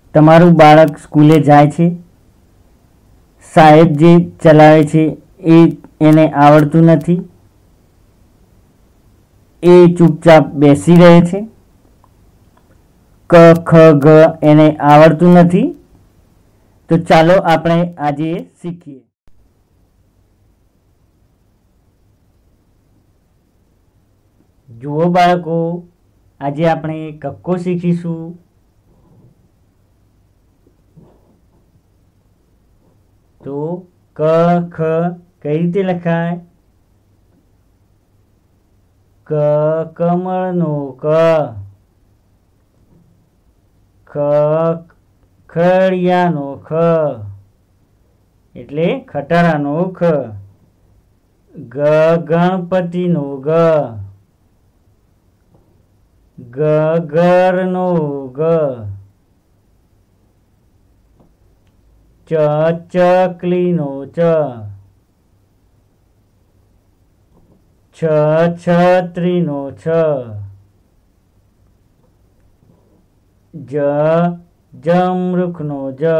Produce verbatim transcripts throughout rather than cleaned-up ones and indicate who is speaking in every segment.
Speaker 1: તમારું બાળક સ્કૂલે જાય છે, સાહેબ જે ચલાવે છે એ એને આવડતું નથી, એ ચૂપચાપ બેસી રહે છે, ક ખ ગ એને આવડતું નથી. તો ચાલો આપણે આજે શીખીએ. જુઓ બાળકો, આજે આપણે કક્કો શીખીશું. તો ક ખ કઈ રીતે લખાય? ક કમળનો ક, ખ ખડિયાનો ખ એટલે ખટારાનો ખ, ગ ગણપતિનો ગ, ગ ઘરનો ગ, ચ ચકલીનો ચ, છ છત્રીનો છ, જ જમરૂખનો જ,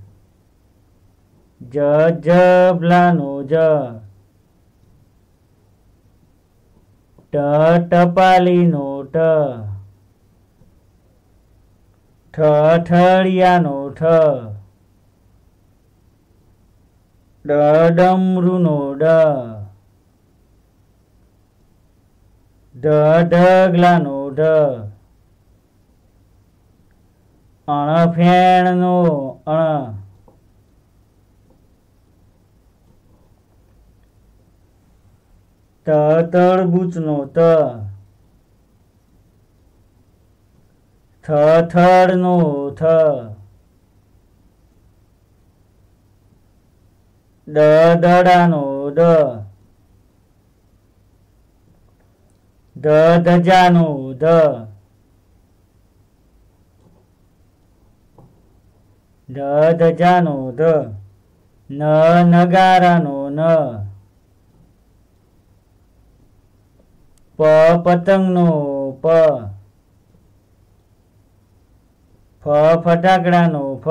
Speaker 1: જ જબલાનો જ, ટ ટપાલીનો ટ, ઠ ઠળિયાનો ઠ, ડ ડમરૂનો ડ, ઢ ઢગલાનો ઢ, અણ ફેણનો અણ, ત તરબૂચનો ત, થ થડનો થ, ડ દડાનો ડ, ધ ધજાનો ધ, ધ ધજાનો ધ, ન નગારાનો ન, પ પતંગનો પ, ફ ફટાકડાનો ફ.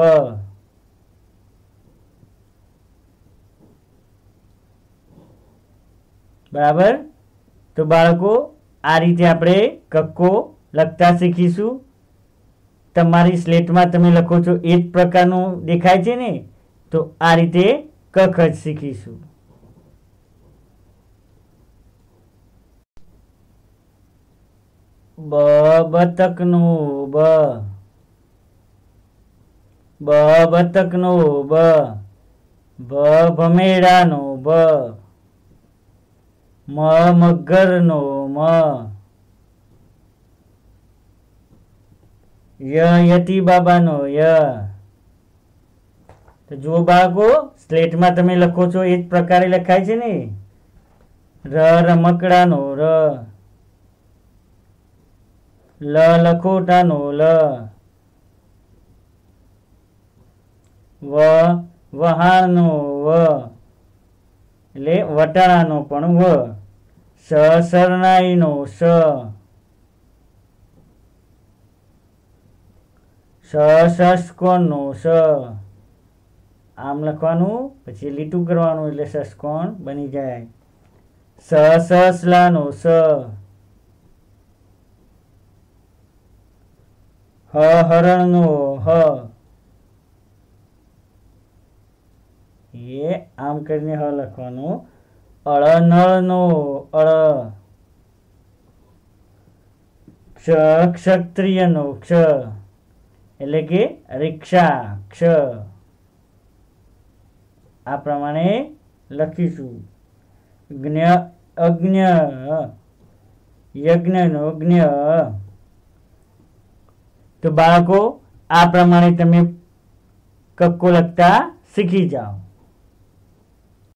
Speaker 1: બરાબર. તો બાળકો, આ રીતે આપણે કક્કો લખતા શીખીશું. તમારી સ્લેટમાં તમે લખો છો એ જ પ્રકારનું દેખાય છે ને, તો આ રીતે કખ જ શીખીશું. બ બતકનો બ, બ બતકનો બ, ભ ભમેડાનો ભ, મ મગરનો મ, ય યતિ બાબાનો ય. તો જુઓ બાળકો, સ્લેટમાં તમે લખો છો એ જ પ્રકારે લખાય છે ને. ર રમકડાનો ર, લ લખોટાનો લ, વ વહાણનો વ એટલે વટાણાનો પણ વ, સ શરણાઈનો સ, સ ષષ્કોણનો સ. આમ લખવાનું, પછી લીટું કરવાનું એટલે ષષ્કોણ બની જાય. સ સસલાનો સ, હ હરણનો હ, એ આમ કરીને હ લખવાનું. અળ નળનો અળ, ક્ષ ક્ષત્રિયનો ક્ષ એટલે કે રિક્ષા ક્ષ. આ પ્રમાણે લખીશું. જ્ઞ અજ્ઞ, યજ્ઞનો જ્ઞ. તો બાળકો, આ પ્રમાણે તમે કક્કો લખતા શીખી જાઓ.